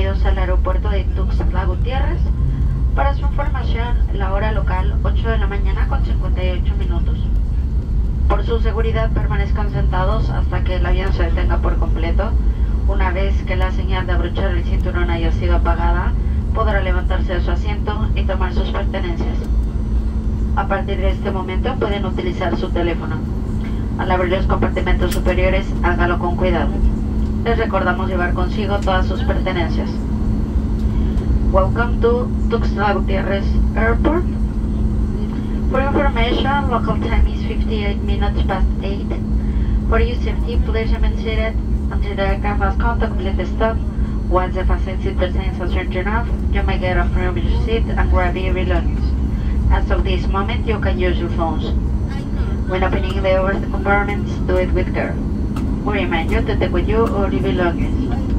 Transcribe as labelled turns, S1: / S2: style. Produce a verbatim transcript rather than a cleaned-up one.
S1: bienvenidos al aeropuerto de Tuxtla Gutiérrez. Para su información, la hora local, ocho de la mañana con cincuenta y ocho minutos. Por su seguridad, permanezcan sentados hasta que el avión se detenga por completo. Una vez que la señal de abrochar el cinturón haya sido apagada, podrá levantarse de su asiento y tomar sus pertenencias. A partir de este momento pueden utilizar su teléfono. Al abrir los compartimentos superiores, hágalo con cuidado. Les recordamos llevar consigo todas sus pertenencias. Welcome to Tuxtla Gutiérrez Airport. For information, local time is fifty-eight minutes past eight. For your safety, please remain seated until the aircraft has contemplated stop. Once the fasten seat belts are turned off, you may get off from your seat and grab your belongings. As of this moment, you can use your phones. When opening the overhead compartments, do it with care. We remind you to take with you all your belongings.